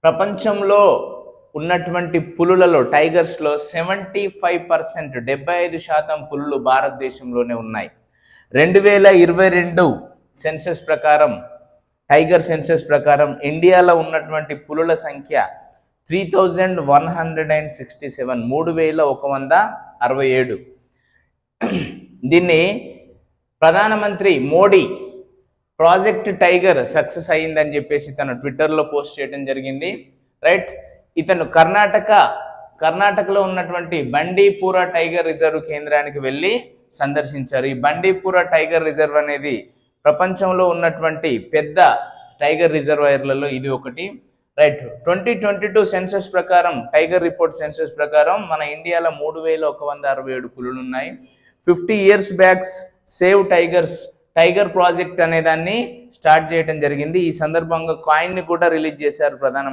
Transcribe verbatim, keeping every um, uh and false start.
ప్రపంచంలో ఉన్నటువంటి పులులలో టైగర్స్లో సెవెంటీ ఫైవ్ పర్సెంట్ డెబ్బై ఐదు శాతం పులులు భారతదేశంలోనే ఉన్నాయి. రెండు వేల ఇరవై రెండు సెన్సస్ ప్రకారం టైగర్ సెన్సస్ ప్రకారం ఇండియాలో ఉన్నటువంటి పులుల సంఖ్య three thousand one hundred and sixty seven మూడు వేల ఒక వంద అరవై ఏడు. దీన్ని ప్రధానమంత్రి మోడీ ప్రాజెక్ట్ టైగర్ సక్సెస్ అయ్యిందని చెప్పేసి తన ట్విట్టర్లో పోస్ట్ చేయడం జరిగింది. రైట్, ఇతను కర్ణాటక కర్ణాటకలో ఉన్నటువంటి బండీపుర టైగర్ రిజర్వ్ కేంద్రానికి వెళ్ళి సందర్శించారు. ఈ బండీపుర టైగర్ రిజర్వ్ అనేది ప్రపంచంలో ఉన్నటువంటి పెద్ద టైగర్ రిజర్వాయర్లలో ఇది ఒకటి. Right, twenty twenty two census ప్రకారం టైగర్ రిపోర్ట్ సెన్సస్ ప్రకారం మన ఇండియాలో మూడు వేల ఒక వంద అరవై ఏడు పులులు ఉన్నాయి. Fifty years backs save tigers tiger project అనే దాన్ని స్టార్ట్ చేయడం జరిగింది. ఈ సందర్భంగా కాయిన్ ని కూడా రిలీజ్ చేశారు ప్రధాన